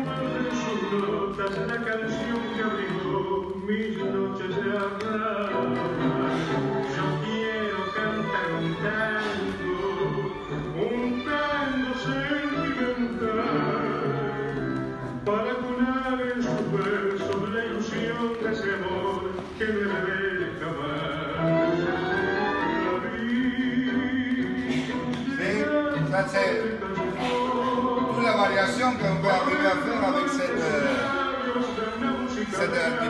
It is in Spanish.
La canción que abrigó mis noches de abril. Yo quiero cantar un tango sentimental, para colar en sus versos la ilusión de ese amor que no me deja más. La vida. Ça c'est toute la variation qu'on peut arriver à faire avec cette